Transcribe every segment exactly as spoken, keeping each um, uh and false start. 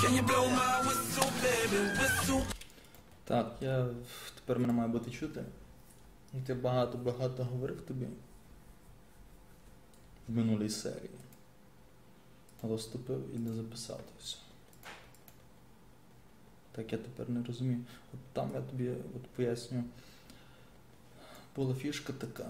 Так, я тепер мене має бути чути. Я багато-багато говорив тобі в минулій серії. Розступив і не записав це все. Так я тепер не розумію. От там я тобі от поясню. Була фішка така.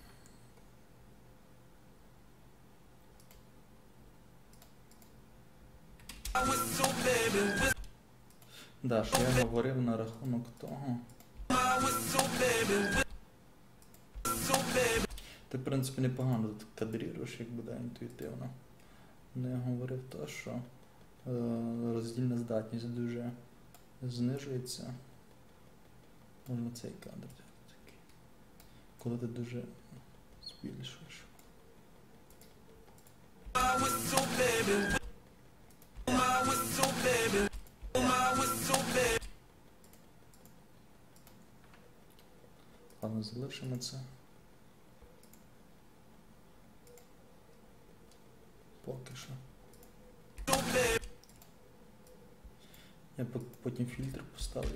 Да, що я говорив на рахунок того. Ти, в принципі, непогано тут кадріруєш, як буде інтуїтивно. Ну, я говорив то, що е, роздільна здатність дуже знижується. Можна цей кадр такий. Коли ти дуже збільшуєш. Ладно, залишимо це. Поки що. Я потім фільтр поставлю.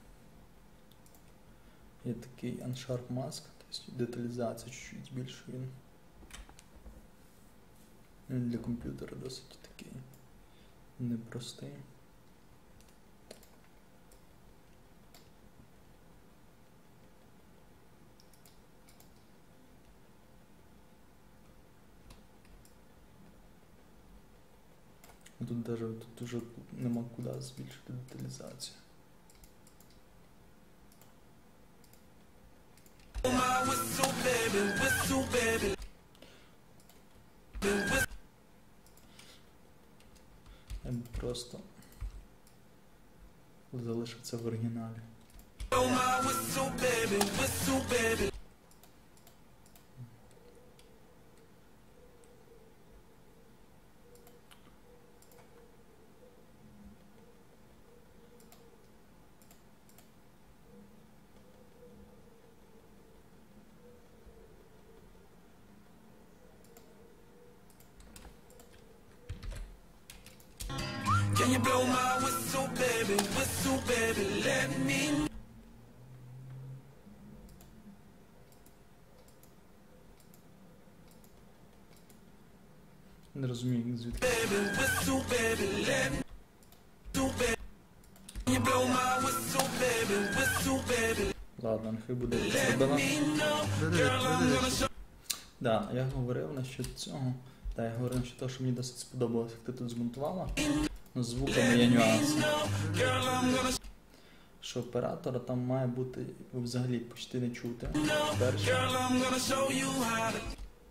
Є такий Unsharp Mask, тобто деталізація чуть-чуть збільшує він. Він для комп'ютера досить такий непростий. Тут даже тут уже нема куди збільшити деталізацію. Я б просто залишив це в оригіналі. Can you blow my whistle, baby, whistle, baby, let me know. Не розумію, звідки. Baby, whistle, baby, let me know, baby. Can you blow my whistle, baby, whistle, baby, Ладно, нехай буде let зроблено. me know. Girl, I'm gonna show. Да, я говорив насчет цього. Да, я говорив насчет того, що мені досить сподобалось, як ти тут змонтувала. Ну, з звуками є нюанси. Girl, I'm gonna Що оператора там має бути взагалі почти не чути. know. Перше. Girl, I'm gonna show you how to.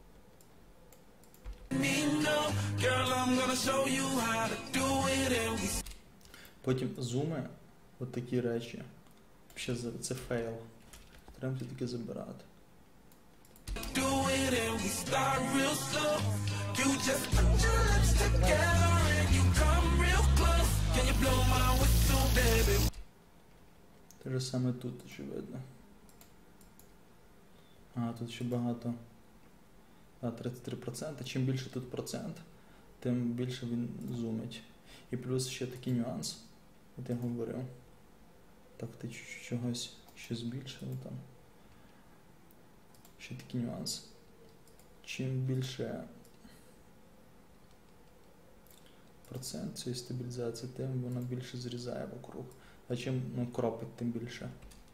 Me know. Girl, I'm gonna show you how to do it and we Потім зуми, от такі речі. Ще за- це фейл. Треба все-таки забирати. do it and we start real slow. You just put your lips together and you come real close. Can you blow my whistle, baby? Те ж саме тут, очевидно. А, тут ще багато. А, тридцять три відсотки. Чим більше тут процент, тим більше він зумить. І плюс ще такий нюанс. От я говорив. Так, ти чуть-чуть чогось ще збільшив там. Ще такий нюанс. Чим більше процент цієї стабілізації, тим вона більше зрізає вокруг. А чим ну, кропить, тим більше.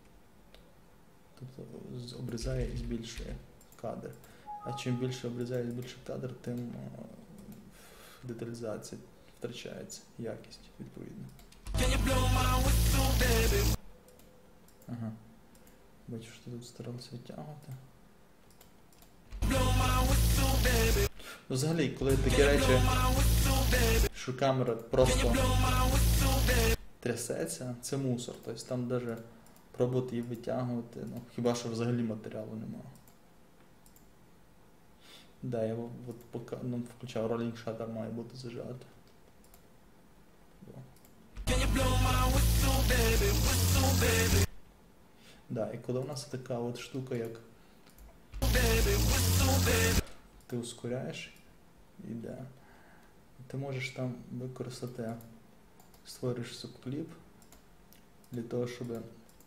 Тобто з- обрізає і збільшує кадр. А чим більше обрізає і збільшує кадр, тим о, деталізація втрачається, якість відповідно. Can you blow my whistle, baby? Ага. Бачу, що ти тут старався відтягувати. Blow my whistle, baby. Ну, взагалі, коли такі речі, My whistle, baby. що камера просто Blow my whistle, baby. трясеться, це мусор. Тобто там навіть пробувати її витягувати, ну, хіба що взагалі матеріалу немає. Да, я от поки ну, включав Rolling Shutter, має бути зажати. Can you blow my whistle, baby? Whistle, baby. Да, і коли у нас така от штука, як Baby, whistle, baby. ти ускоряєш, іде. Ти можеш там використати створюєш субкліп для того, щоб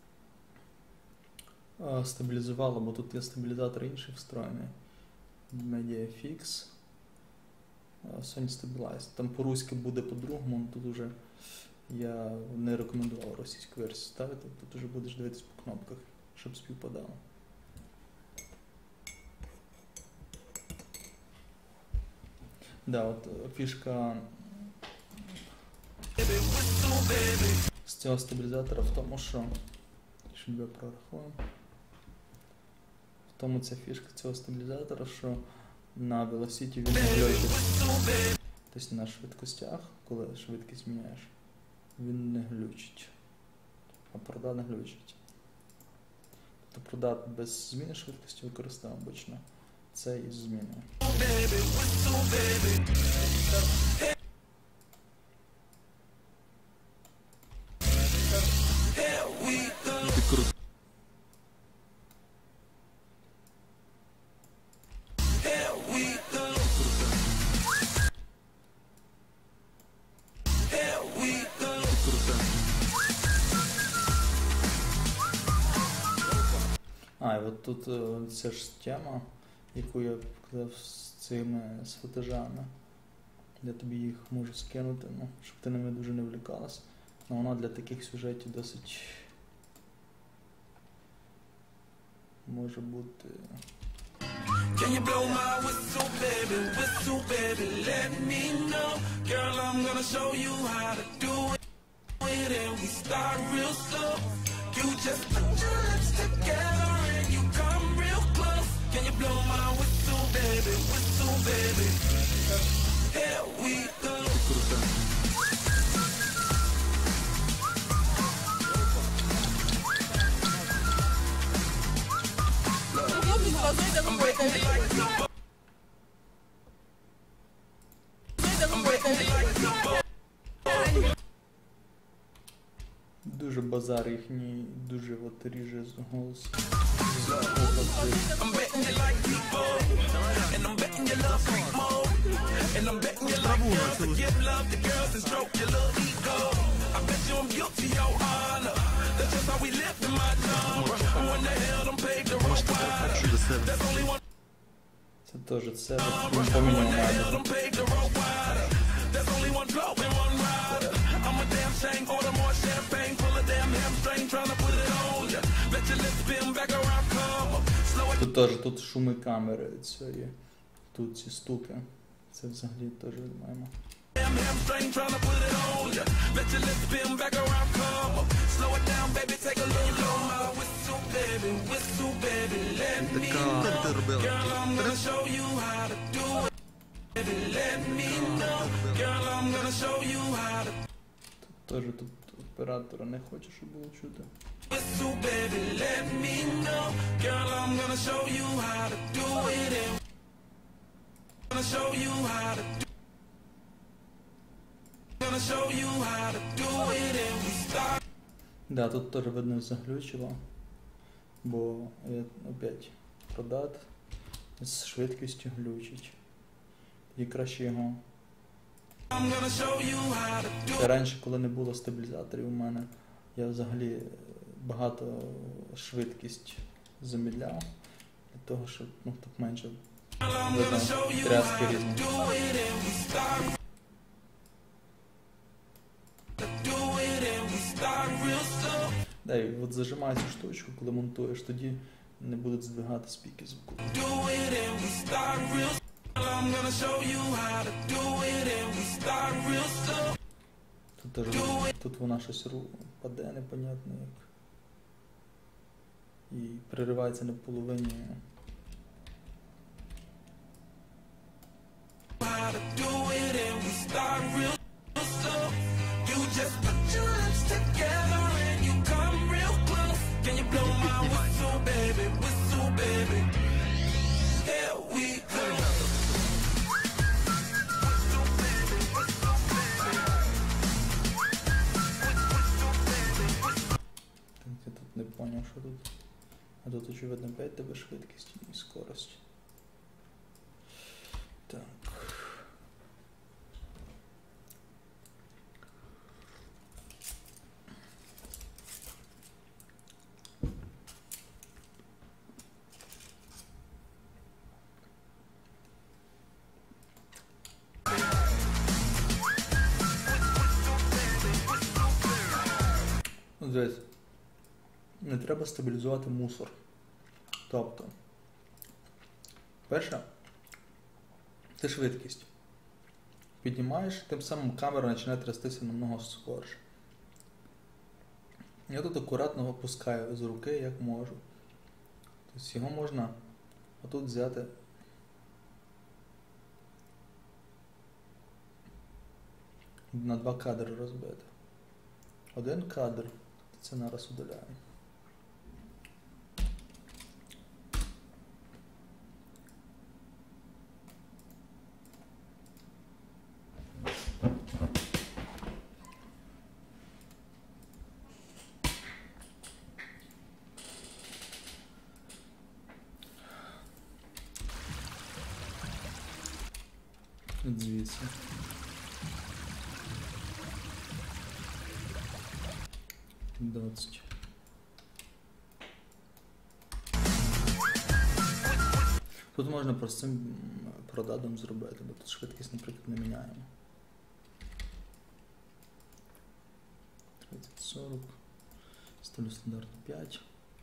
а, стабілізувало, бо тут є стабілізатор інший встроєний. MediaFX, Sony Stabilize. Там по-руськи буде по-другому, тут уже я не рекомендував російську версію ставити, тут уже будеш дивитись по кнопках, щоб співпадало. Да, от фішка з цього стабілізатора в тому, що щоб я прорахував, в тому ця фішка цього стабілізатора, що на велосипеді він не глючить. Тобто на швидкостях, коли швидкість міняєш, він не глючить, а продат не глючить. Тобто продат без зміни швидкості використовує обично. Це із зміною. А, і от тут е, ця ж тема, яку я показав з цими з футажами. Я тобі їх можу скинути, ну, щоб ти ними дуже не влікалась. Але вона для таких сюжетів досить може бути. Can you blow my whistle, baby, whistle, baby, let me know. Girl, I'm gonna show you how to do it. And we start real slow. You just put your lips together and you come real close. Can you blow my whistle, baby, whistle, baby? Here we go. Дуже базар їхній, дуже от ріже з голосу. I'm betting you like people, and I'm betting you love freak mode, and I'm betting you like girls to give love to girls and stroke your little ego. I bet you I'm guilty, your honor. That's just how we live in my genre. Who in the hell done paved the road wider? There's only one. Це теж це він поміняв Hell надо. done paved the road wider. There's only one blow and one rider. I'm a damn shame, order more champagne, pull a damn hamstring, tryna put it on ya. Let your lips spin back around, come up. Slow it. Тут теж тут шуми камери цієї, тут ці стуки. Це взагалі теж маємо. Damn hamstring tryna put it on ya. Let your lips spin back around, come up. Slow it down, baby, take a little blow my whistle, baby, whistle, baby, let me know. Girl, I'm gonna show you how to do it. Baby, let me know. Girl, I'm gonna show you how to Тут теж тут оператора не хоче, щоб було чути. whistle, baby, let me know. Girl, I'm gonna show you how to do it. And gonna show you how to do Gonna show you how to do it. And we start. Да, тут теж видно заглючило, бо я опять продат з швидкістю глючить. І краще його. I'm gonna show you how to do Та раніше, коли не було стабілізаторів у мене, я взагалі багато швидкість замідляв, для того, щоб ну, так менше видно тряски різні. do it. And we start. Do it. And we start real slow. Да, і от зажимай цю штучку, коли монтуєш, тоді не будуть здвигати спіки звуку. Do it. And we start real slow. I'm gonna show you how to do it. And we start real slow. Тут, теж, тут вона щось ру, паде непонятно як. І переривається на половині. How to do it. And we start real slow. You just put your lips together and you come real close. Can you blow my whistle, baby? Whistle, baby. Here we go. Так, я тут не поняв, що тут. А тут очевидно п'ять тебе швидкість і скорость. Так. дивись, не треба стабілізувати мусор. Тобто, перше, це швидкість. Піднімаєш, тим самим камера починає трястися намного скорше. Я тут акуратно опускаю з руки, як можу. Тобто його можна отут взяти на два кадри розбити. Один кадр, це нараз удаляємо. Звідси. двадцять. Тут можна простим продадом зробити, бо тут швидкість, наприклад, не міняємо. тридцять сорок. Ставлю стандартно п'ять.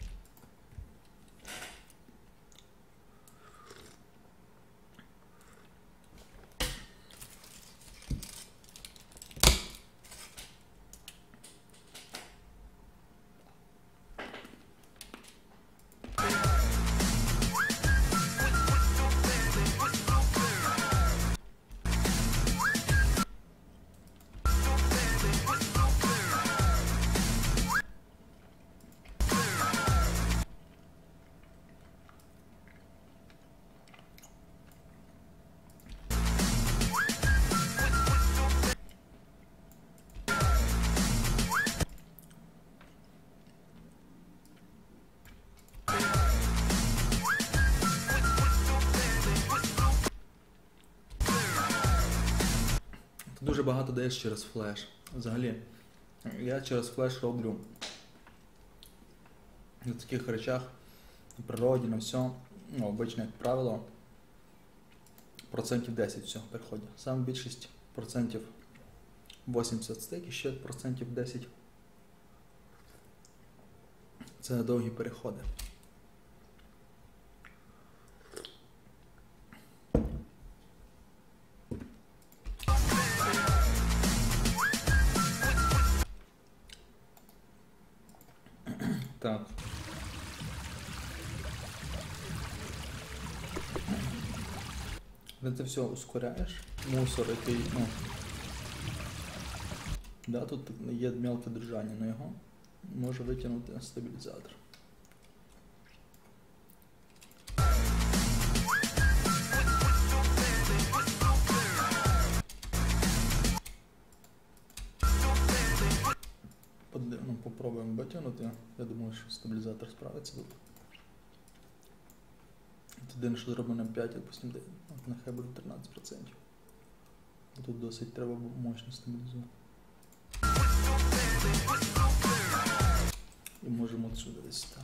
Дуже багато даєш через флеш. Взагалі, я через флеш роблю на таких речах, на природі, на все, ну, обично, як правило, процентів десять всього приходить. Саме більшість процентів вісімдесят стейк і ще процентів десять це довгі переходи. Так. Коли ти все ускоряєш, мусор, який, ну, да, тут є мелке держання, але його може витягнути стабілізатор. Ну, попробуємо витягнути. Я думаю, що стабілізатор справиться тут. Один, що зроблено п'ять, допустим, нехай буде тринадцять відсотків. Тут досить треба мощно стабілізувати. І можемо отсюди десь так.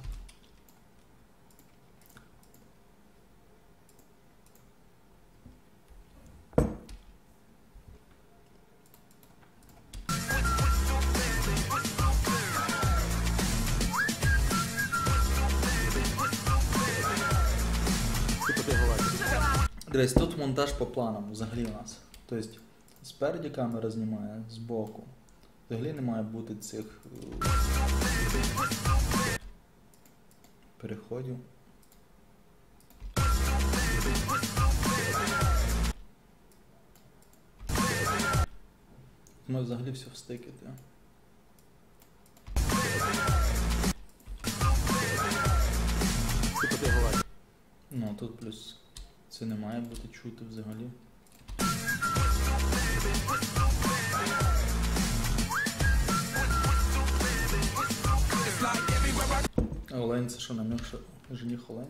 Дивись, тут монтаж по планам взагалі у нас. Тобто, спереді камера знімає, збоку. Взагалі не має бути цих переходів. Ми взагалі все встикати. Ну, тут плюс це не має бути чути взагалі. А олень це що, намік, що жених олень?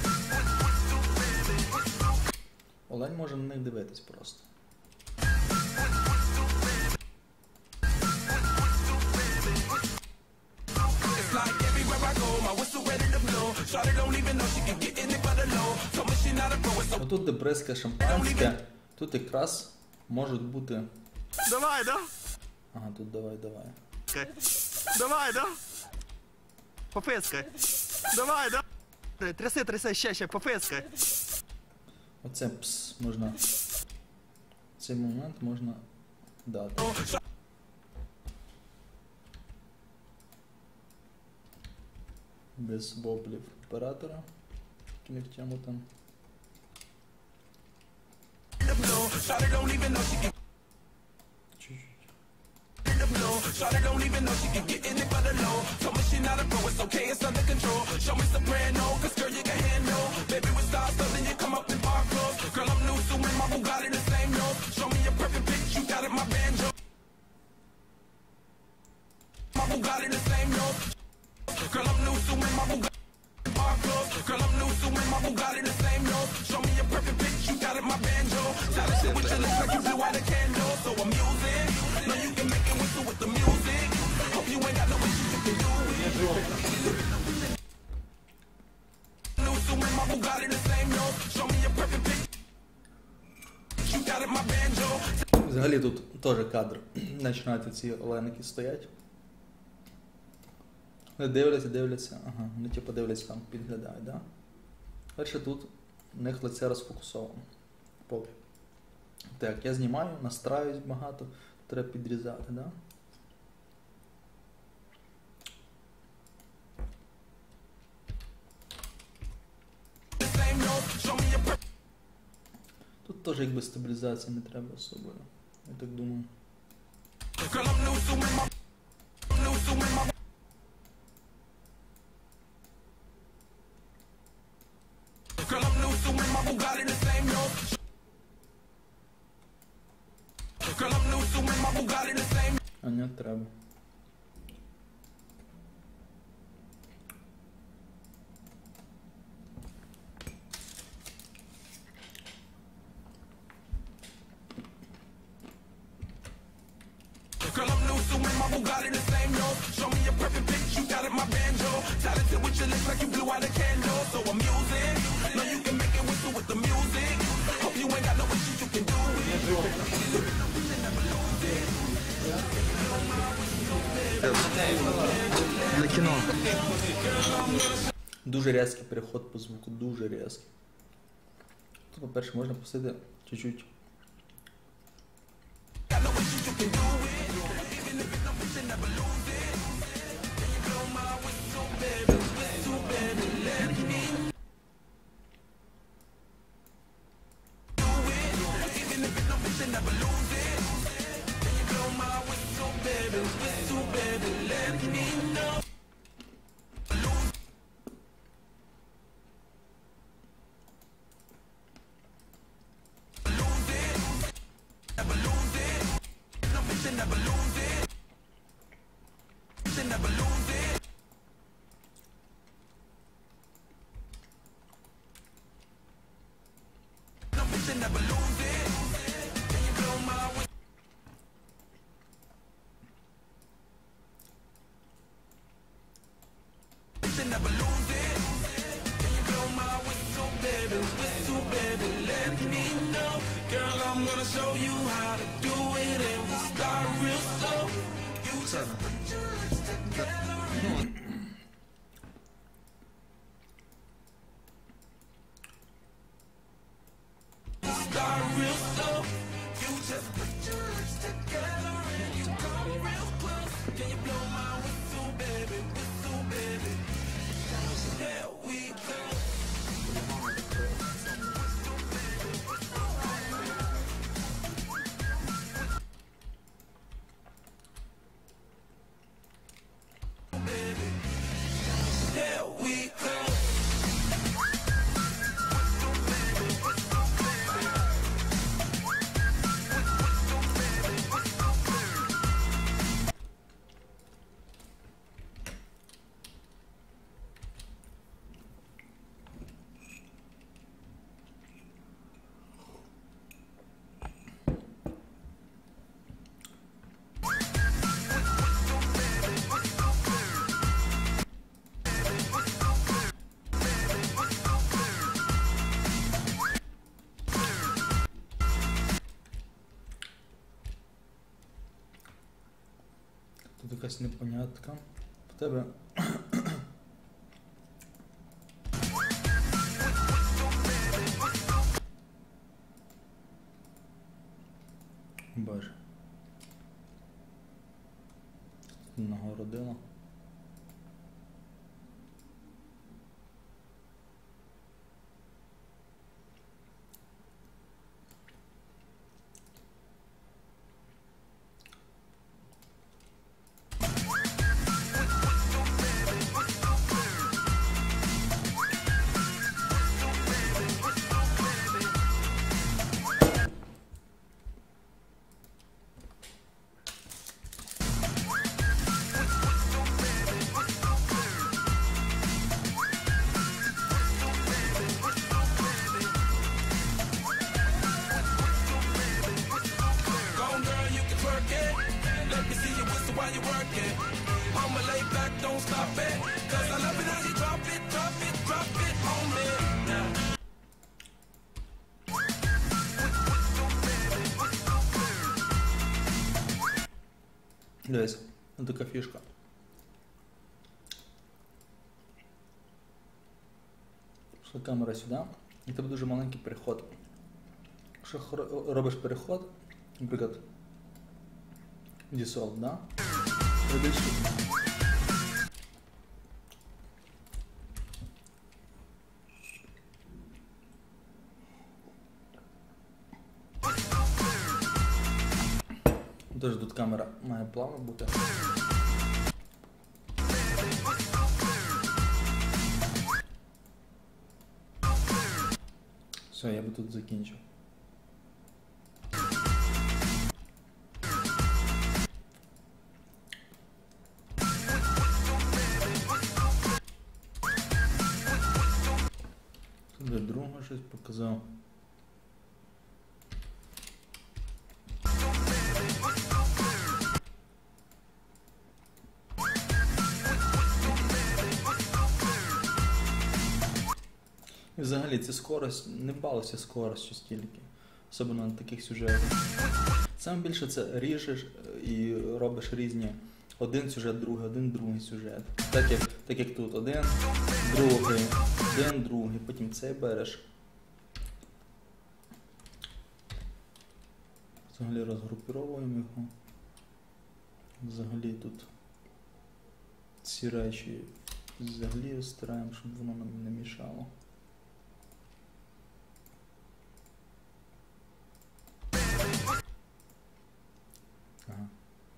Олень може на них дивитись просто. Отут де бризке шампанське, тут якраз можуть бути... Давай, да? Ага, тут давай, давай. Okay. Давай, да? Попискай. Давай, да? Тряси, тряси, ще, ще, попискай. Оце пс можна. Цей момент можна дати. Без воплів оператора. Кінектями там. Чуть-чуть. Shawty don't even know she can get in it for the low. Told me she not a pro, it's okay, it's under control. Show me soprano, cause girl you can handle. Baby we start something, you come up in park clothes. Girl I'm new, so in my Bugatti the same nose. Show me a perfect pitch, you got it, my banjo. My Bugatti the same nose. Girl I'm new, so in my Bugatti park clothes. Girl I'm new, so in my Bugatti the same nose. Show me a perfect pitch, you got it, my banjo. Tell that shit with your lips like you blew out a candle. So I'm using, know you can make it whistle with the music. Hope you ain't got no issues, you can do it. New, so in my Bugatti the same nose. Show me a perfect pitch, you got it, my banjo. Взагалі тут теж кадр. Починають ці оленики стоять. Вони дивляться, дивляться, ага, вони типу дивляться там, підглядають, да? Перше тут у них лице розфокусовано. Поки. Так, я знімаю, настраюсь багато, треба підрізати, да? Тут теж якби стабілізації не треба особливо, я так думаю. А не треба. Girl, I'm new, so in my Bugatti the same nose. Show me a perfect pitch, you got it, my banjo. Talented with your lips like you blew out a candle. So I'm using, know you can make it whistle with the music. Hope you ain't got no issues, you can do it. Для кіно. Дуже різкий переход по звуку, дуже різкий. Тут, по-перше, можна пустити чуть-чуть. Girl, I'm gonna show you how to do it, and we start real slow. You just put your lips together and start real slow. You just put your lips together and you come real close. Can you blow my whistle, baby? Whistle, baby. There we go. Baby. якась непонятка. В тебе боже. Нагородила. While you're working, I'ma lay back, don't stop it, cause I love it how you drop it, drop it, drop it on me. Now. Дивись, ось така фішка. Пішла камера сюди, і тебе дуже маленький переход. Якщо робиш переход, наприклад, дісолв, да? Робиш сюди. Тож тут камера має плавно бути. Все, я би тут закінчив. Тут друге щось показав. І взагалі це скорость, не балося скоростю стільки, особливо на таких сюжетах. Саме більше це ріжеш і робиш різні, один сюжет, другий, один другий сюжет. Так як, так як тут один, другий, один, другий, потім цей береш. Взагалі розгрупіровуємо його. Взагалі тут ці речі взагалі стараємо, щоб воно нам не мішало. Ага.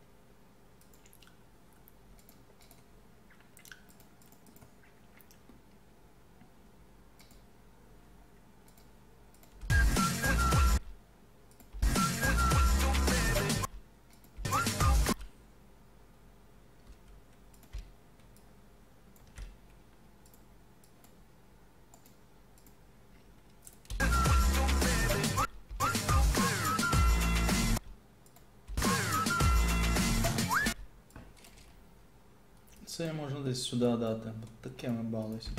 Це можна десь сюди дати, бо таке ми балися.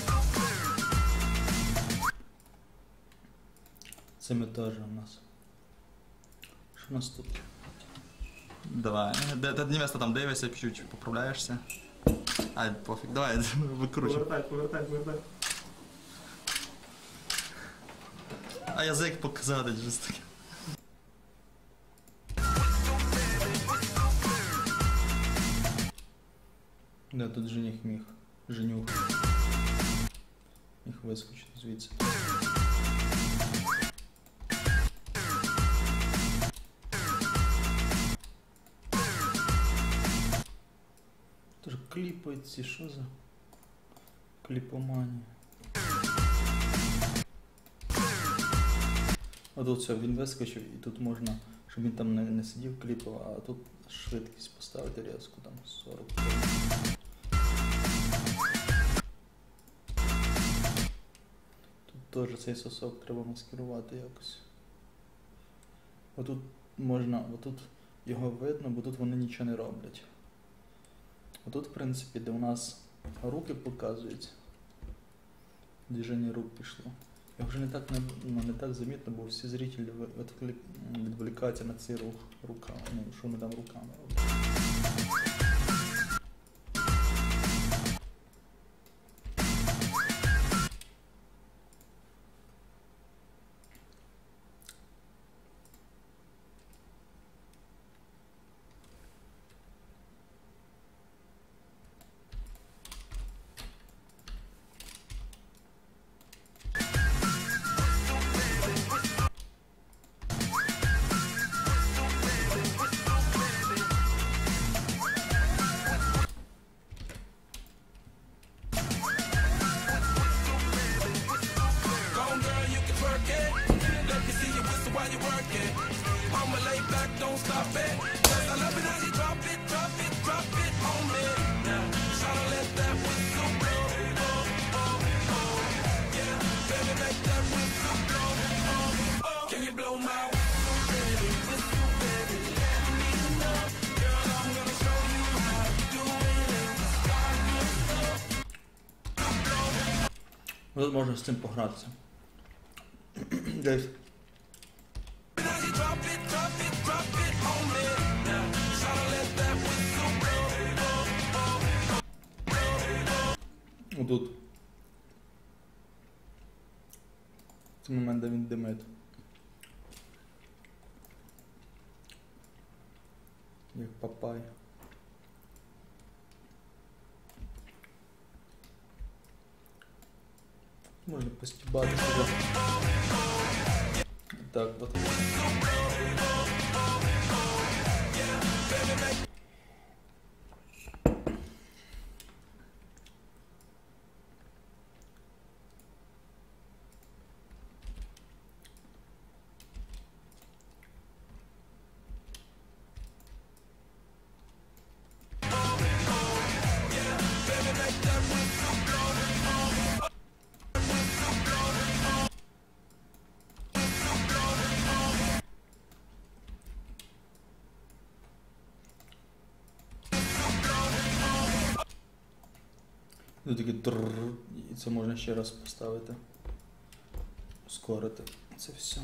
Це ми теж у нас. Що у нас тут? Давай. Ти невеста там дивишся, чуть-чуть поправляєшся. Ай, пофіг, давай, викручуй. Повертай, повертай, повертай. А язик показати, щось таке. Да, тут жених міг. Женюх. Міг вискочити звідси. Тож кліпають ці, що за кліпоманія? А тут все, він вискочив і тут можна, щоб він там не, не сидів кліпав, а тут швидкість поставити різку, там сорок. Тут теж цей сосок треба маскирувати якось. Отут можна, отут його видно, бо тут вони нічого не роблять. Отут, в принципі, де у нас руки показуються, движення рук пішло. Його вже не так, не, ну, не так замітно, бо всі зрителі відволікаються на цей рух, рука, ну, що ми там руками робимо. work it. I'ma lay back, don't stop it. Cause I love it how you drop it, drop it, drop it on me. Now, try to let that whistle blow. Oh, oh, oh. Yeah, baby, make that whistle blow. Oh, oh. Can you blow my whistle, baby? Whistle, baby, let me know. Girl, I'm gonna show you how to do it. And we start real slow. От можна з цим погратися. Десь. Отут. Це момент, де він димить. Як папай. Можна постібати сюди. Так, от. Ну таке трррр, і це можна ще раз поставити, ускорити це все.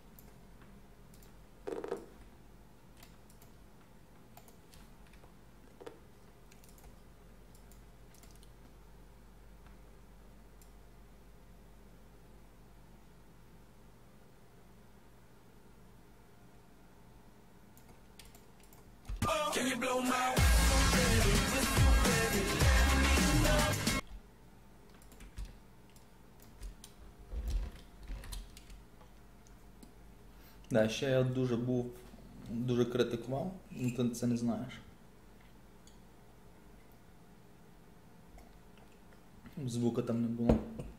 Can you blow my whistle, baby? Whistle, baby, let me know. Да, ще я дуже був, дуже критикував, ну ти це не знаєш. Звука там не було.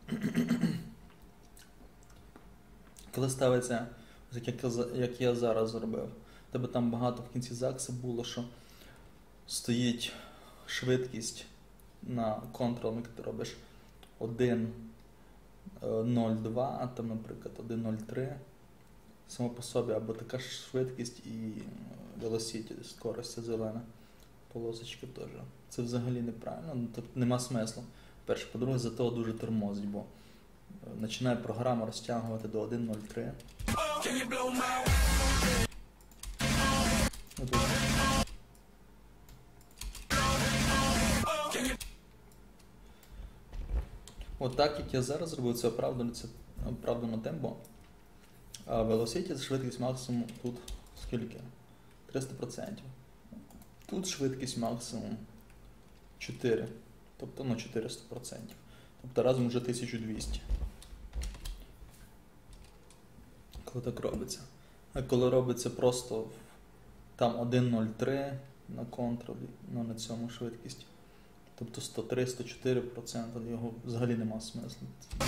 Коли ставиться, як я, як я зараз зробив, в тебе там багато в кінці закса було, що стоїть швидкість на контрол, як ти робиш один нуль два, а там, наприклад, один нуль три. Само по собі, або така ж швидкість і velocity, скорость зелена. Полосочки теж. Це взагалі неправильно, ну, тобто нема смислу. Перше, по-друге, за того дуже тормозить, бо починає програма розтягувати до один нуль три. От так, як я зараз зробив, це оправдано, це оправдано темпо. А Velocity швидкість максимум тут скільки? триста відсотків. Тут швидкість максимум чотири. Тобто, ну, чотириста відсотків. Тобто разом вже тисяча двісті. Коли так робиться. А коли робиться просто там один нуль три на контролі, ну на цьому швидкість. Тобто сто три - сто чотири відсотки, його взагалі нема смислу.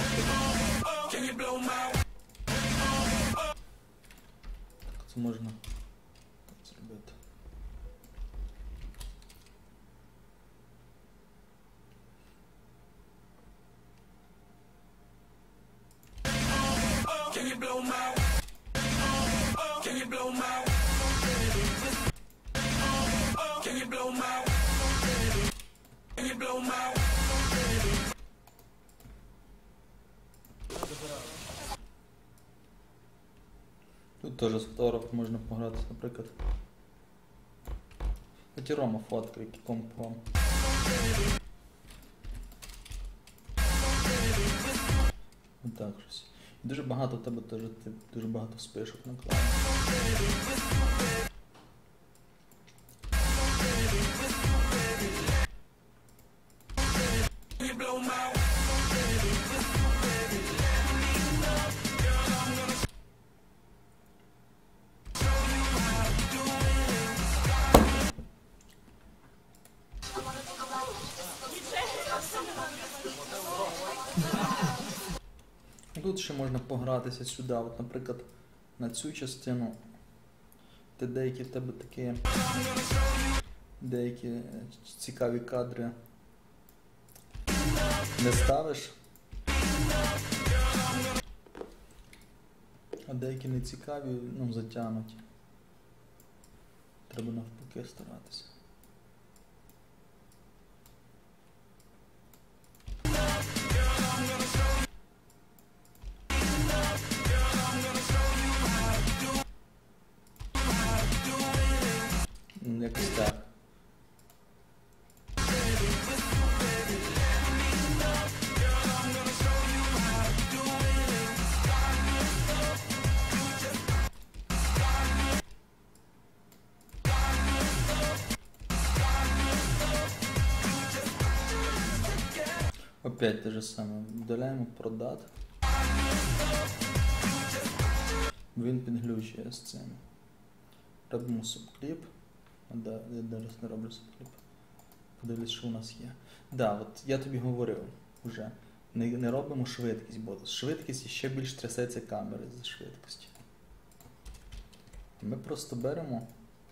Це можна так зробити. Can you blow my Can you blow my Can you blow my Can you blow my Тут теж з фотографом можна погратися, наприклад. Хоч і Рома фоткає, який комп вам. Отак щось. І дуже багато в тебе теж, ти дуже багато спишок наклав. Тут ще можна погратися сюди, от, наприклад, на цю частину ти деякі в тебе такі деякі цікаві кадри не ставиш, а деякі не цікаві, ну, затягнуті. Треба навпаки старатися. Якось так. Опять те же саме. Вдаляємо продат. Він підглючує з цим. Робимо субкліп. Да, я зараз не роблю субкліп. Подивлюсь, що у нас є. Да, от я тобі говорив вже. Не, не робимо швидкість, бо швидкість ще більш трясеться камери за швидкістю. Ми просто беремо.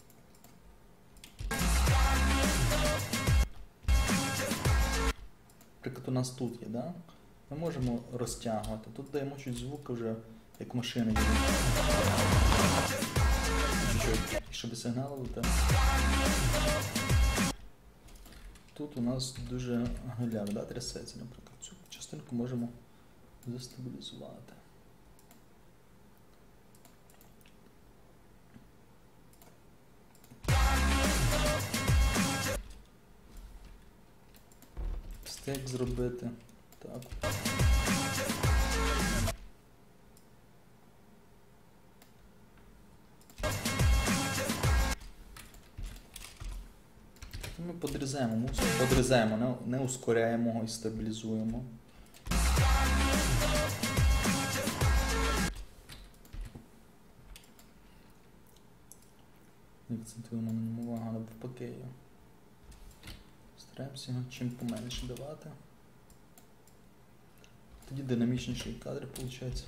Наприклад, у нас тут є, да? Ми можемо розтягувати. Тут даємо чуть звук вже, як машини їдуть. Чуть-чуть, щоб сигналити. Тут у нас дуже гуляк, да, трясеться, наприклад. Цю частинку можемо застабілізувати. Стек зробити. Так. Ми подрізаємо мусор, подрізаємо, не, не ускоряємо його і стабілізуємо. Акцентуємо на ньому увагу, навпаки. Стараємося його чим поменше давати. Тоді динамічніші кадри виходить.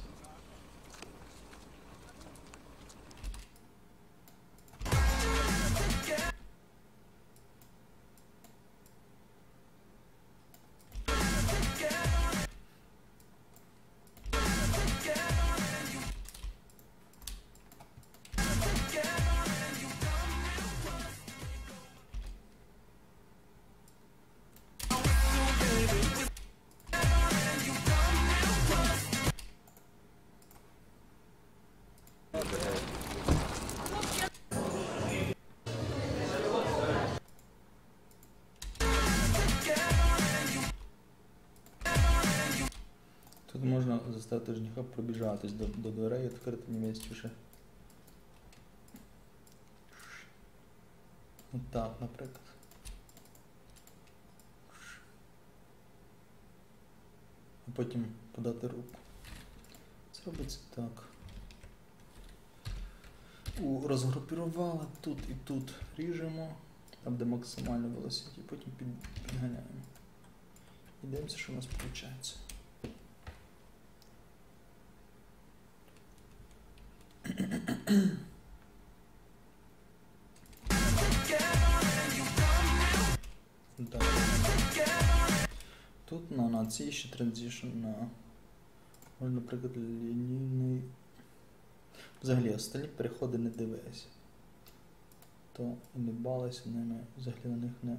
Тут можна заставити жениха пробіжатись до, до дверей, відкрити невесті ще. Ось так, наприклад. А потім подати руку. Це робиться так. У, розгрупірували, тут і тут ріжемо, там де максимально велосипед, і потім під, підганяємо. І дивимося, що у нас виходить. Так. Тут на, на цій ще транзишн на, можна, наприклад, лінійний. Взагалі остальні переходи не дивись. То не балися ними, взагалі на них не.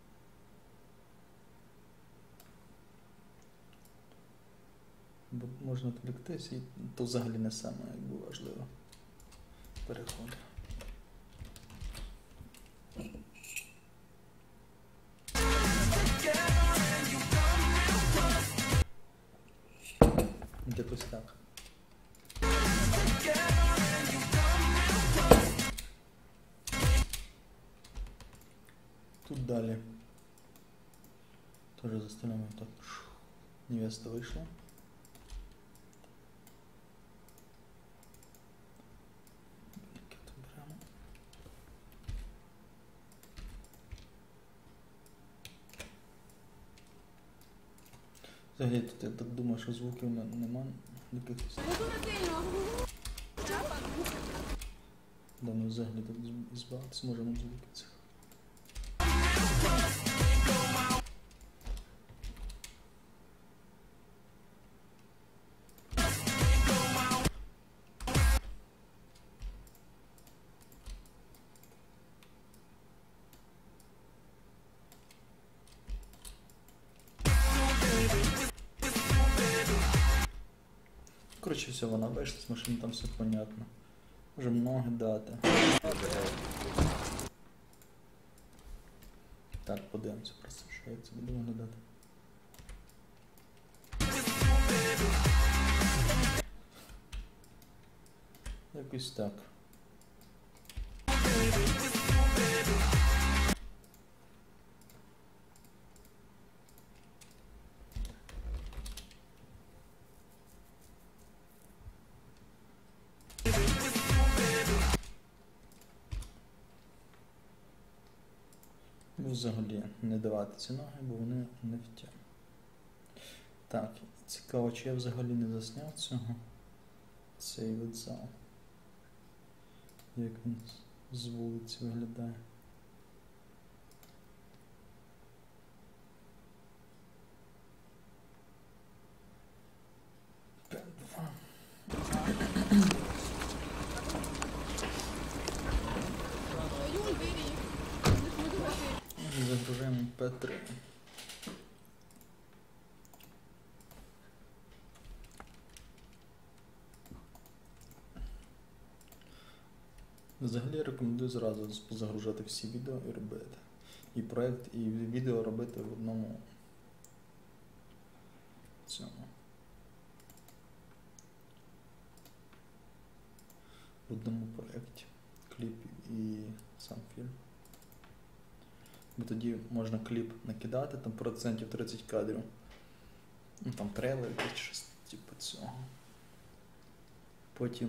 Бо можна відвліктися, і то взагалі не саме якби важливо. Переходи. Якось так. Тут далі. Тоже заставляємо так. Невеста вийшла. Взагалі тут я так думаю, що звуків нема якихось. Да, ми взагалі тут збиратися можемо звуки цих. Коротше, все, вона вийшла з машини, там все понятно. Можемо ноги дати. Так, подивимося просто, що як це буде виглядати. Якось так. Взагалі не давати ці ноги, бо вони не втягнуть. Так, цікаво, чи я взагалі не засняв цього, цей вокзал. Як він з вулиці виглядає. Загружаємо пі три. Взагалі я рекомендую зразу загружати всі відео і робити. І проєкт, і відео робити в одному цьому. В одному проєкті. Кліп і сам фільм. Бо тоді можна кліп накидати, там процентів тридцять кадрів. Ну там трейлер, чи щось типу цього. Потім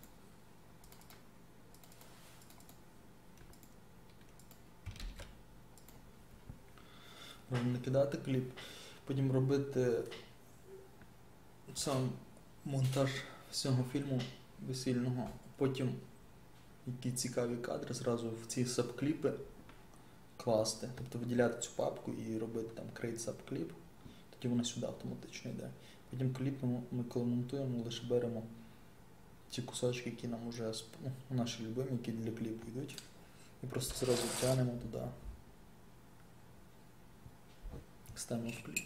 можна накидати кліп, потім робити сам монтаж всього фільму весільного, потім які цікаві кадри зразу в ці сабкліпи класти, тобто виділяти цю папку і робити там create subclip, тоді воно сюди автоматично йде. Потім кліп ми, ми коли монтуємо, лише беремо ті кусочки, які нам вже ну, наші любимі, які для кліпу йдуть, і просто зразу тягнемо туди, ставимо в кліп.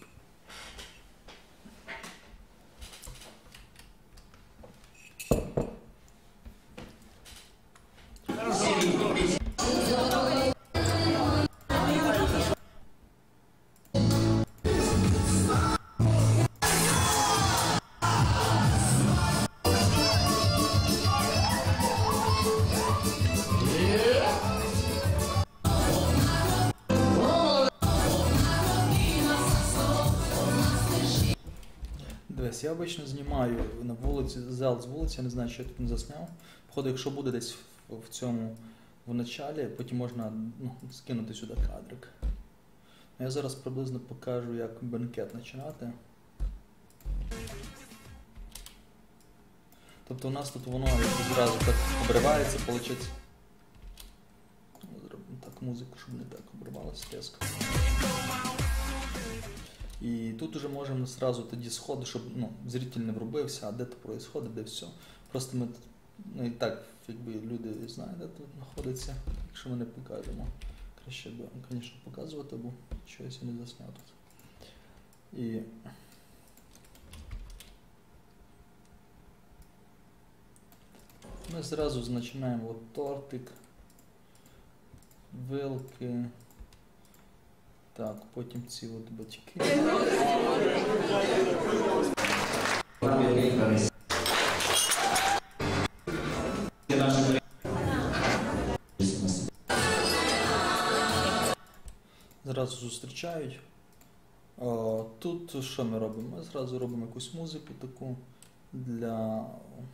Дивись, я обично знімаю на вулиці, зал з вулиці, я не знаю, що я тут не засняв. Походу, якщо буде десь в, в цьому, в началі, потім можна ну, скинути сюди кадрик. Я зараз приблизно покажу, як бенкет починати. Тобто у нас тут воно зразу так обривається, виходить. Зробимо так музику, щоб не так обривалося різко. І тут уже можемо зразу тоді сходи, щоб ну, зритель не врубився, а де то происходить, де все. Просто ми, ну і так, якби люди знають, де тут знаходиться, якщо ми не покажемо. Краще б, звісно, показувати, бо щось я не засняв тут. І ми зразу починаємо от тортик, вилки. Так, потім ці от батьки. Зразу зустрічають. О, тут що ми робимо? Ми зразу робимо якусь музику таку для,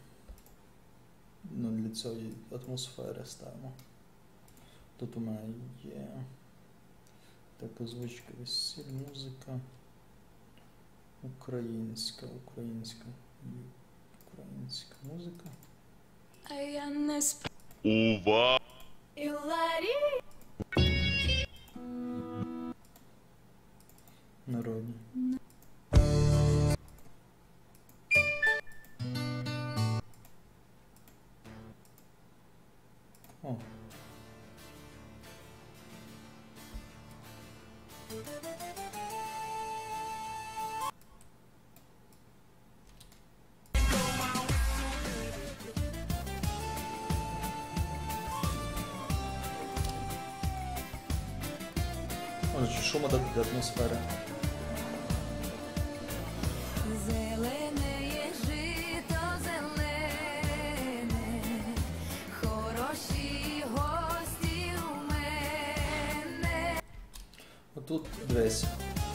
ну, для цієї атмосфери ставимо. Тут у мене є така звичка весіль, музика українська, українська, українська музика. А я не сп... Увага! Народні. О. Може, шума дати для атмосфери. Зелене є жито зелене, хороші гості у мене. Отут дивись.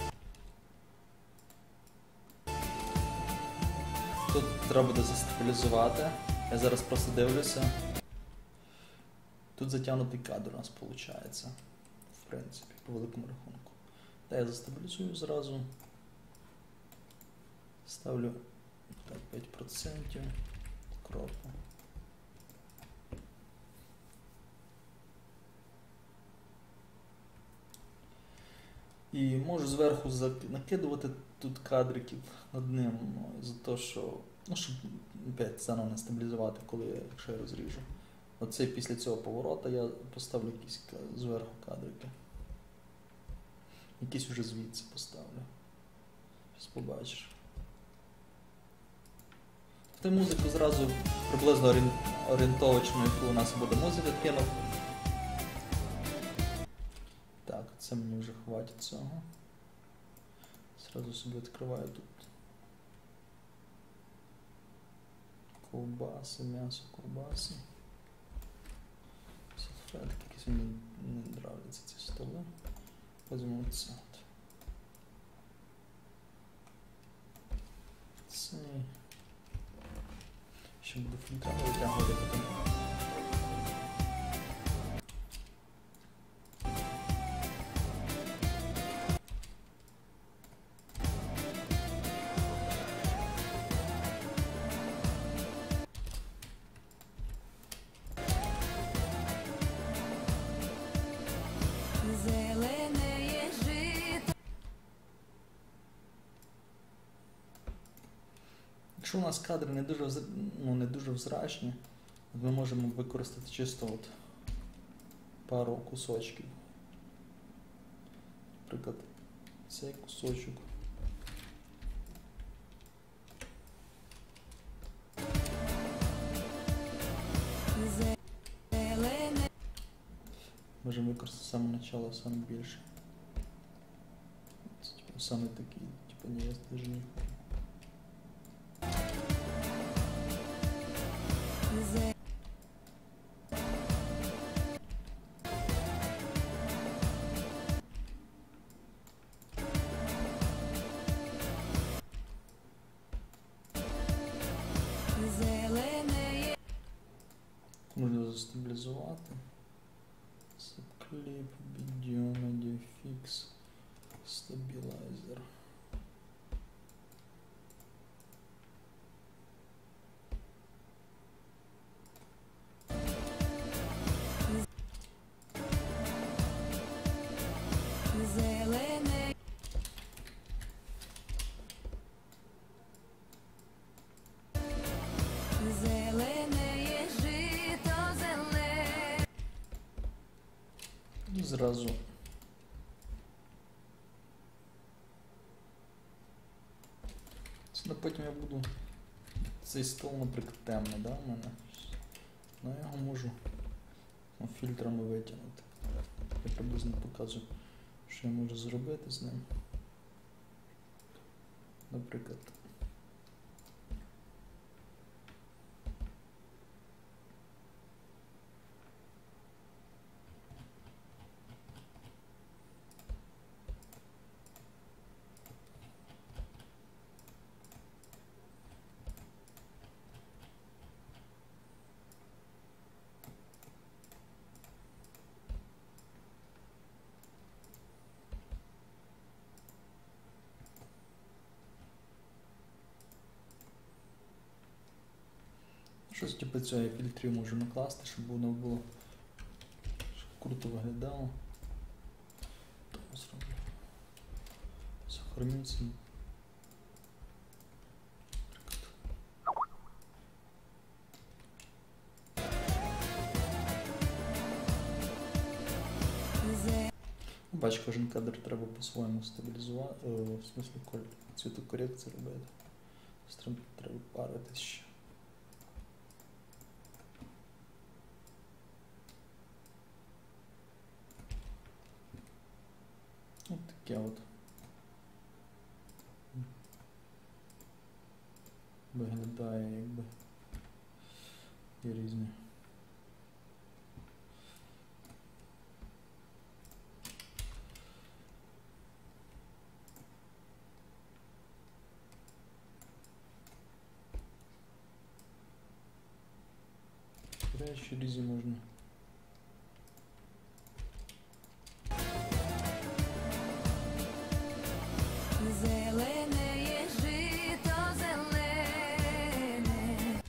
Тут треба буде застабілізувати. Я зараз просто дивлюся. Тут затягнутий кадр у нас виходить. В принципі, по великому рахунку. Та я застабілізую зразу. Ставлю так, п'ять відсотків. Кропу. І можу зверху зак- накидувати тут кадриків над ним, ну, за те, що, ну, щоб опять заново не стабілізувати, коли я, якщо я розріжу. Оце після цього поворота я поставлю якісь ка- зверху кадрики. Якісь уже звідси поставлю. Щось побачиш. Ти музику зразу приблизно орієн- орієнтовочну, яку у нас буде музика, кинув. Так, це мені вже хватить цього. Зразу собі відкриваю тут ковбаси, м'ясо, ковбаси. Салфетки, якісь мені не нравляться ці столи. Візьму це. от. Цей. Ще буду фільтрами витягувати потім. Зелене є жито. Якщо у нас кадри не дуже, вз- ну, не дуже взрачні, ми можемо використати чисто от пару кусочків. Наприклад, цей кусочок. Зелене Можемо використати з самого начала саме більше. Це, типу, саме такий, типу, не даже не зе- Зелене є можна застабілізувати. Сабкліп, відео, медіафікс, стабілайзер. зелене. Зелене є жито зелене. І зразу це, ну, потім я буду цей стол, наприклад, темний, да, у мене. Ну, я його можу, ну, фільтрами витягнути. Я приблизно показую, що я можу зробити з ним. Наприклад. Щось типу цього я фільтрів можу накласти, щоб воно було щоб круто виглядало. Тому зроблю. Сохраню це. зе, Бач, кожен кадр треба по-своєму стабілізувати, в смислі цвітокорекцію робити. Треба, треба парити ще. Ось таке от. Виглядає якби є різні. Речі різні можна. зелене є жито зелене,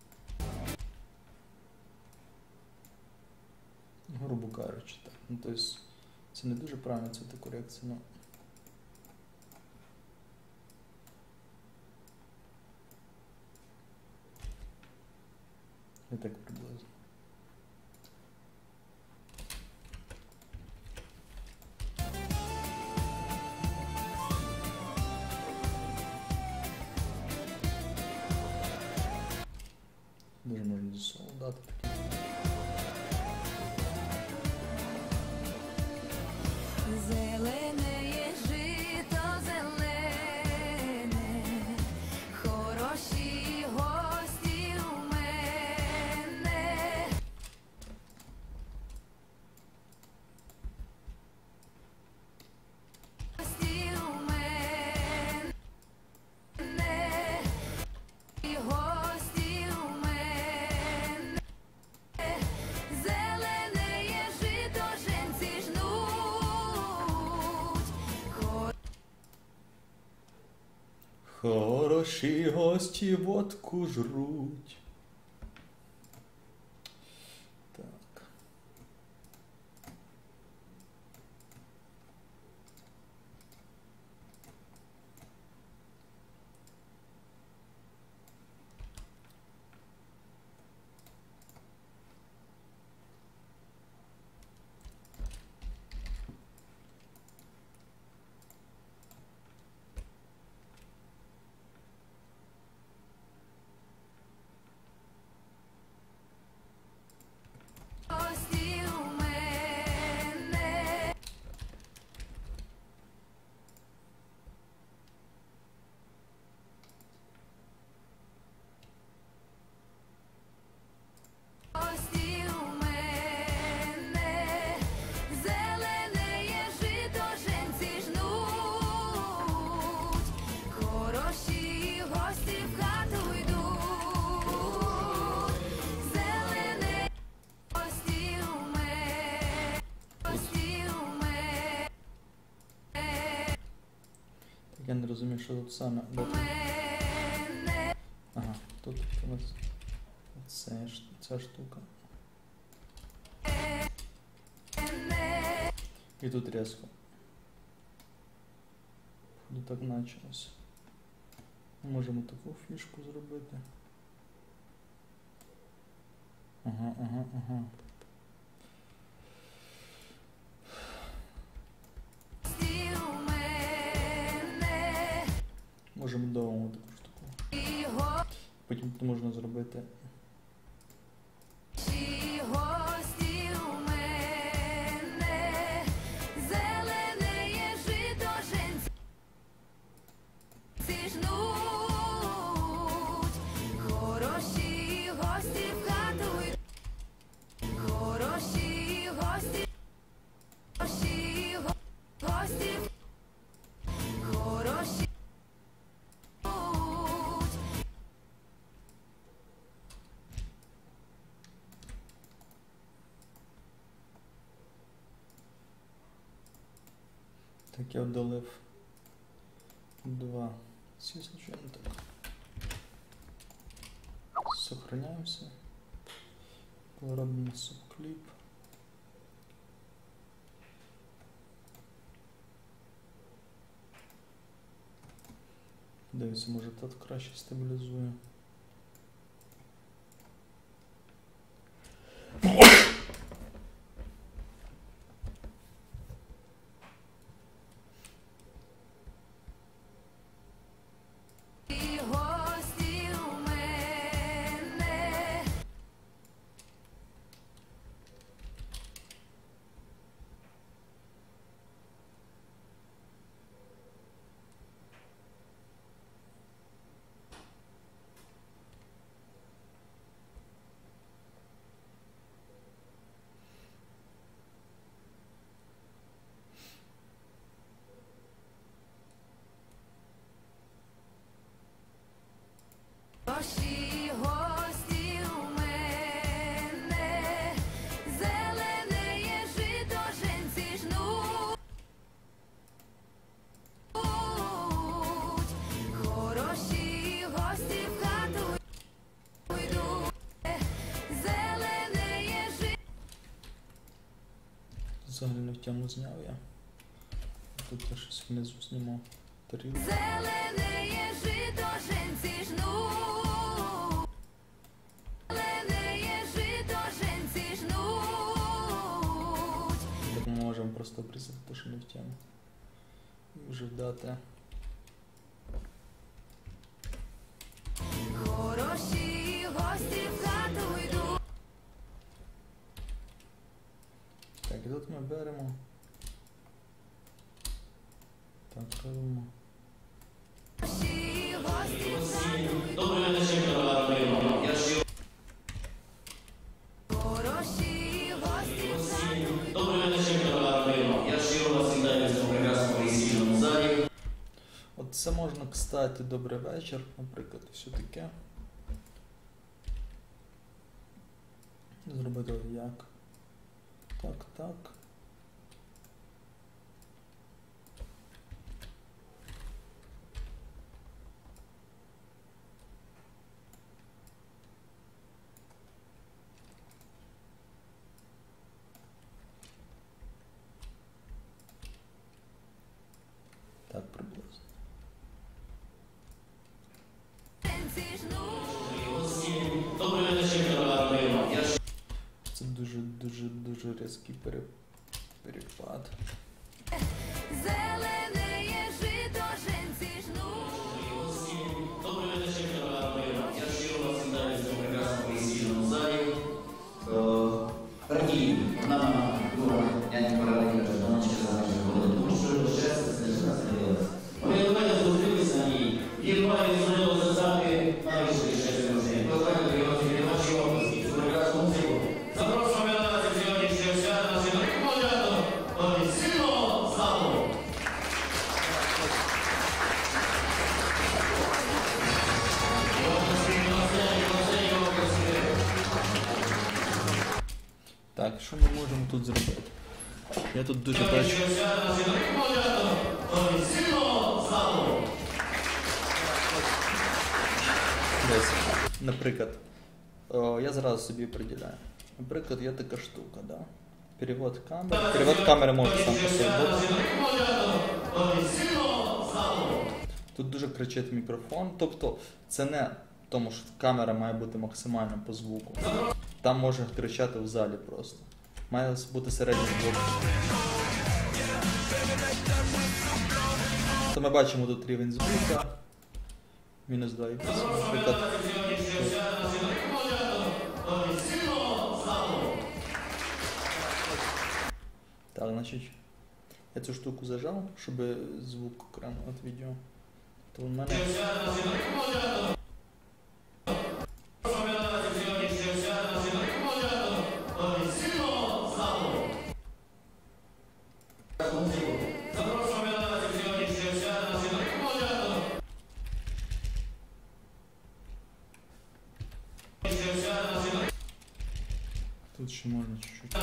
Грубо кажучи, так. Ну, тобто, це не дуже правильно цвітокорекція, але я так приблизно. Дуже можна до солдата такі. зелене є жито зелене, хороші гості у мене. Гості у мене, і гості у мене. Зелене є жито, женці жнуть. Хо- Хороші гості водку жруть. Так. Гості у мене. Гості у мене. Зелене є жито, женці жнуть. Хороші гості в хату йдуть. Зелене гості у мене. Гості у мене. Так я не розумію, що тут саме. Де тут? Мене. Ага, тут у нас це, ж- ця штука. І тут різко. Походу так началось. Можемо таку фішку зробити. Ага, ага, ага. Гості у мене. Можемо довго таку штуку. І гості, Потім тут можна зробити. гості у мене. Зелене є жито, женці жнуть. Хороші гості в хату йдуть. Хороші гості. Хороші го- гості. Хороші. Так я вдалив два. Ці звичайно так. Все. Сохраняємося. Робимо субкліп. Дивіться, може тут краще стабілізує. І гості у мене. Гості, гості у мене, зелене є жито, женці жнуть. Хороші гості в хату йдуть, зелене є жито. Взагалі не в тему зняв я. Тут я щось внизу знімав. Тарілку. Зелене є жито, женці жнуть. Зелене є жито, женці жнуть. Так ми можемо просто обрізати те, що не в тему. І вже вдати. Хороші гості в хату йдуть. Так, і тут ми беремо. Так, робимо. Хороші гості в хату йдуть. Добрий вечір, дорога Україна. Я щиро Хороші гості в хату йдуть. Добрий вечір, дорога Україна. Я щиро вас вітаю в цьому прекрасному весільному залі. От це можна, кстати, добрий вечір, наприклад, все таке. Зробити як? Так, так. Так, приблизно. Женці жнуть. Добрий вечір, дорога Україна. Я щиро Це дуже, дуже, дуже різкий пере- перепад. Зелене є жито, женці жнуть. Добрий вечір, дорога Україна. Я щиро вас вітаю в цьому прекрасному весільному залі. Е, Радію нам друга Яні Параліна Жданочка за наші голови. Тому що щастя це не раз не ділиться. Вони до мене зустрілися на ній. Їх має знову засати на вищий щастя музеї. Послухайте його сьогодні ваші області, цю прекрасну музику. Запрошуємо на нас сьогоднішнього свята нашим молодятам до весільного залу. Так, що ми можемо тут зробити? Я тут дуже бачу. Десь, наприклад, о, я зразу собі приділяю. Наприклад, є така штука, да? Перевод камери. Перевод камери може сам по собі бути. Тут дуже кричить мікрофон. Тобто це не тому, що камера має бути максимально по звуку. Там може кричати в залі просто. Має бути середній звук. То ми бачимо тут рівень звука. Мінус два ікс, наприклад. Так, значить, я цю штуку зажав, щоб звук окремо від відео. То в мене... Тут ще можна чуть-чуть.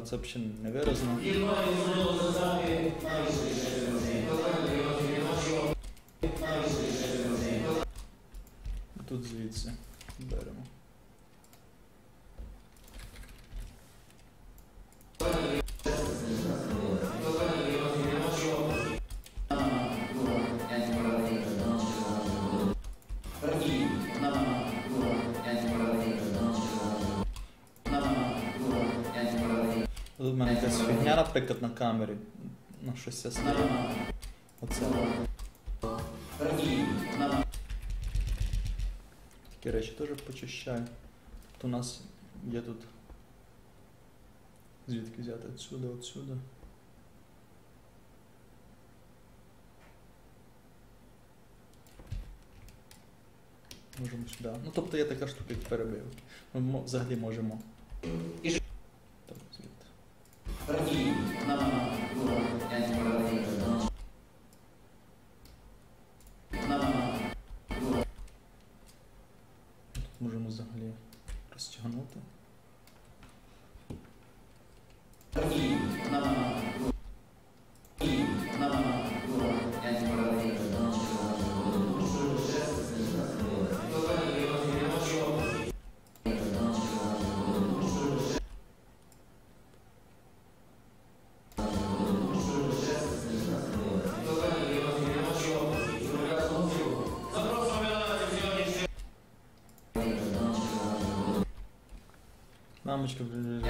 це взагалі невиразно. Тут звідси беремо. Тут в мене якась фігня, наприклад, на камері. Ну, щось я знаю. Оце. Такі речі теж почищаю. Тобто у нас є тут... Звідки взяти? Отсюди, отсюди. Можемо сюди. Ну, тобто є така штука, як перебив. Ми мо- взагалі можемо... Так, звідти. Тут можемо взагалі розтягнути. Мамочка,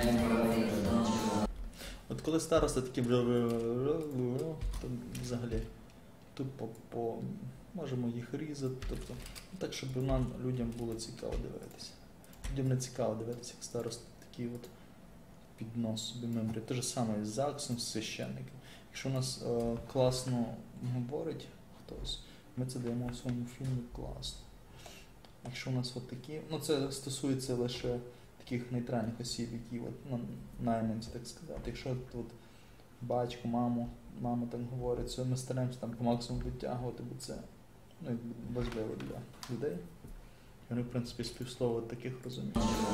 от коли староста такі то взагалі тупо по можемо їх різати, тобто так, щоб нам людям було цікаво дивитися. Людям не цікаво дивитися, як староста такий от піднос собі меморі. Те ж саме з ЗАГСом, з священником. Якщо у нас е, класно говорить хтось, ми це даємо у своєму фільмі класно. Якщо у нас от такі, ну це стосується лише таких нейтральних осіб, які от, ну, найманці, так сказати. Якщо от батько, маму, мама так говорить, то ми стараємося там по максимуму витягувати, бо це ну, важливо для людей. І вони, в принципі, співслово таких розуміють.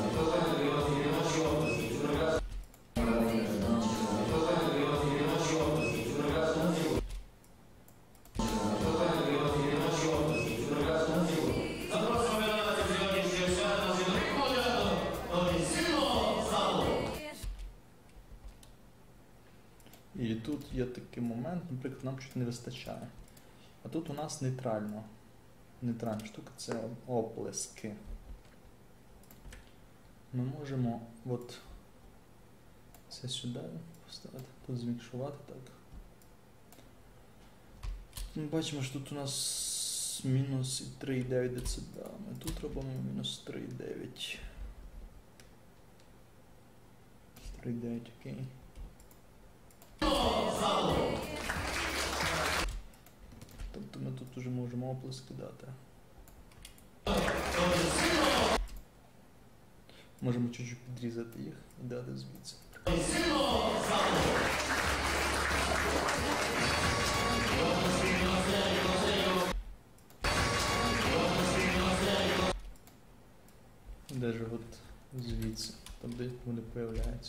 І тут є такий момент, наприклад, нам чуть не вистачає. А тут у нас нейтрально. Нейтральна штука – це оплески. Ми можемо от це сюди поставити, тут змікшувати так. Ми бачимо, що тут у нас мінус три цілих дев'ять децибела. Ми тут робимо мінус три цілих дев'ять. три цілих дев'ять, окей. Тобто ми тут вже можемо оплески дати. Можемо чуть-чуть підрізати їх і дати звідси. Де ж от звідси, там де вони появляються.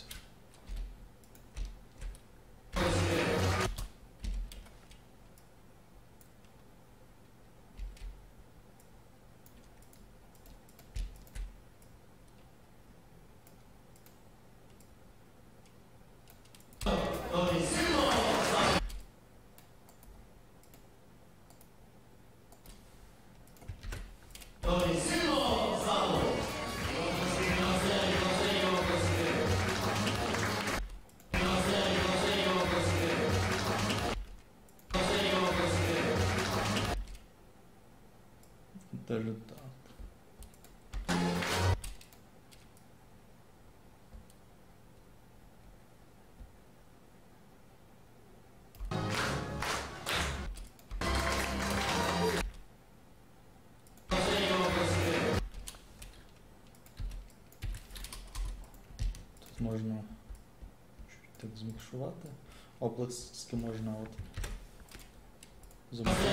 Даже так. Тут можна чуть так змікшувати. Оплески можна от змікшувати.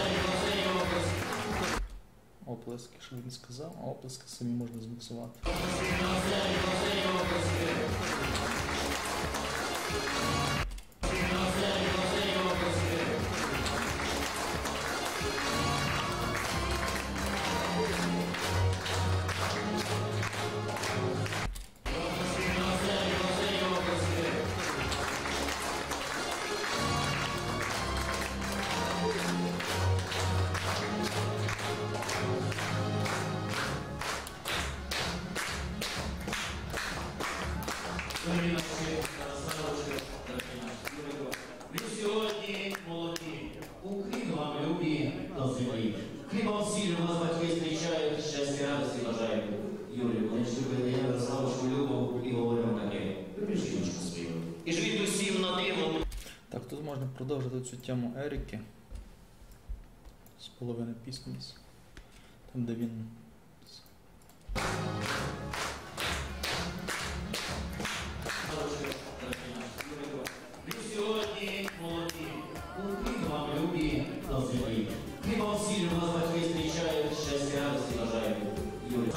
Оплески, що він сказав, а оплески самі можна зміксувати. Ви сьогодні молоді, Уклін вам любі на землі. Хлібом сіль у нас батьки зустрічають, щастя, радості бажають. Юрію, вони ж любили я Ярославочку любов і говоримо таке. Люби жіночку свою. І живіть усім на диво. Так, тут можна продовжити цю тему Еріки з половини пісні. Там, де він. Ви сьогодні молоді, Уклін вам любі на землі. Хлібом сіль у нас батьки зустрічають, щастя, радості бажають. Юрію.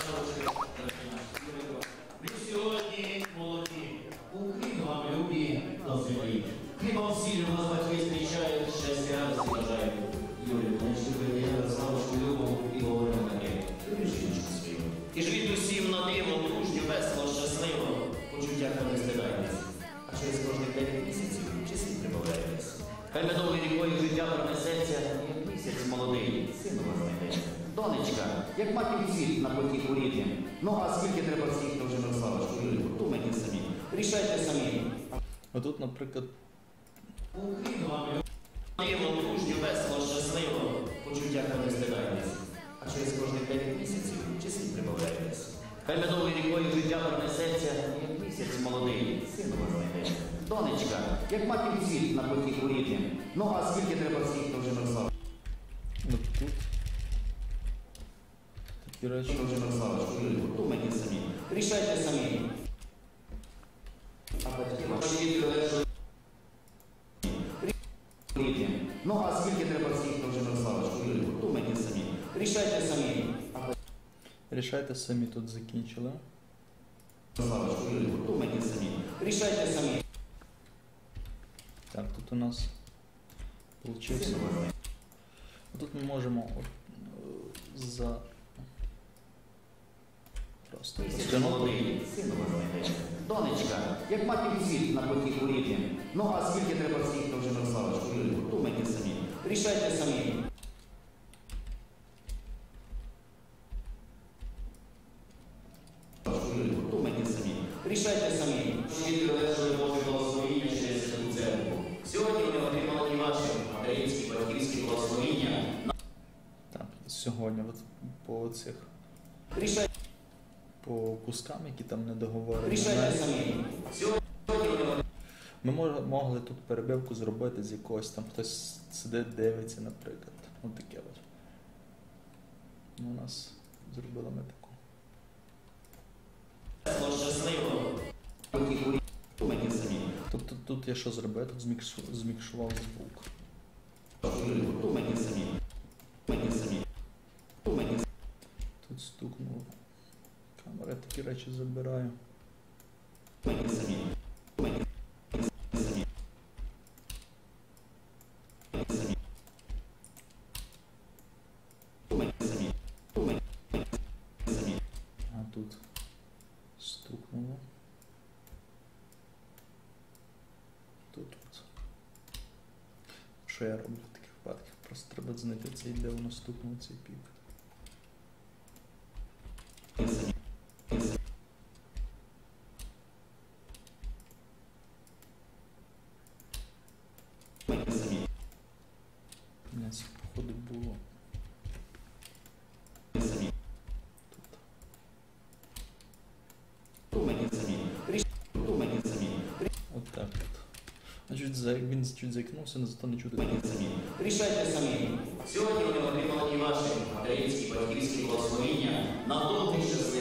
Ви сьогодні молоді, Уклін вам любі на землі. Хлібом сіль у нас батьки зустрічають, щастя, радості бажають. Юрію, вони ж любили я Ярославочку любов і говоримо таке. Люби жіночку свою. І живіть усім на диво, дружньо, весело, щасливо. Почуття не стидайтесь. А через кожних дев'ять місяців числі прибавляєтесь. Хай медовою рікою життя пронесеться, як місяць молодий, сину вас знайдеться. Донечка, як матір цвіт на потіку рідним. Ну а скільки треба всіх, хто вже Мирославочку, Юрію, думайте самі. Рішайте самі. Отут, наприклад, Уклін вам диво, дружньо, весело, щасливо. Почуття не стидайтесь. А через кожних дев'ять місяців числі прибавляєтесь. Хай медовою рікою життя пронесеться, як місяць молодий, сину вас знайдеться. Донечка, як матір цвіт на потіку рідним. Ну а скільки треба всіх, хто вже Мирославочку, от тут такі речі. хто вже Мирославочку, Юрію, думайте самі. Рішайте самі. А батьки ваші рідним. Ну а скільки треба всіх, хто вже Мирославочку, Юрію, думайте самі. Рішайте самі. А Рішайте самі, тут закінчили. Мирославочку, Юрію, думайте самі. Рішайте самі. Так, тут у нас получився. Тут ми можемо от, е, за просто розтягнути. Молодий, сину вас знайдеться. Донечка, як матір цвіт на потіку рідним. Ну а скільки треба всіх, хто вже Мирославочку, Юрію, думайте самі. Рішайте самі. Юрію, думайте самі. Рішайте самі. Світ лежали Боже благословіння через святу церкву. Сьогодні вони отримали ваші материнські, батьківські благословіння. Так, сьогодні от по цих Рішайте, по кускам, які там не договорені. рішайте самі. Сьогодні вони Ми мож- могли тут перебивку зробити з якогось там, хтось сидить, дивиться, наприклад. Ось таке от. Ну, у нас зробили ми таку. весело, щасливо. Потіку рідним. Думайте самі. Тобто тут я що зробив? Тут змікшу, змікшував звук. Юрію, думайте самі. Думайте самі. Думайте самі. Тут стукнув. Камера, я такі речі забираю. Думайте самі. Думайте самі. Думайте самі. Думайте самі. Думайте самі. А тут стукнуло. Тут от. Що я роблю в таких випадках? Просто треба знайти цей, де воно стукнуло, цей пік. У нас, походу, було тут. Думайте самі. Думайте самі. От так от. Значить, за- він чуть заікнувся, але зато не чути. Думайте самі. Рішайте самі. Сьогодні вони отримали ваші материнські, батьківські благословіння на довгий щасливий